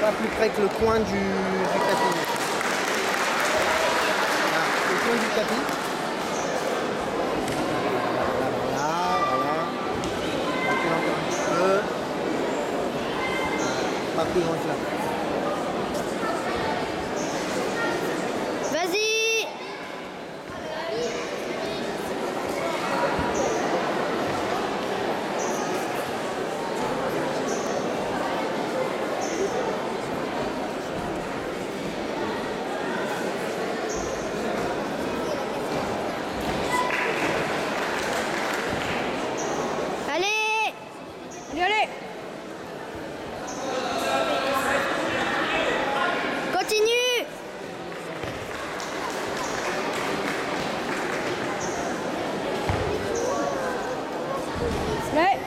Pas plus près que le coin du tapis. Voilà, le coin du tapis. Voilà. Recule encore un petit peu. Pas plus loin que là. Vas-y! Allez! Allez, allez! Continue! Ouais.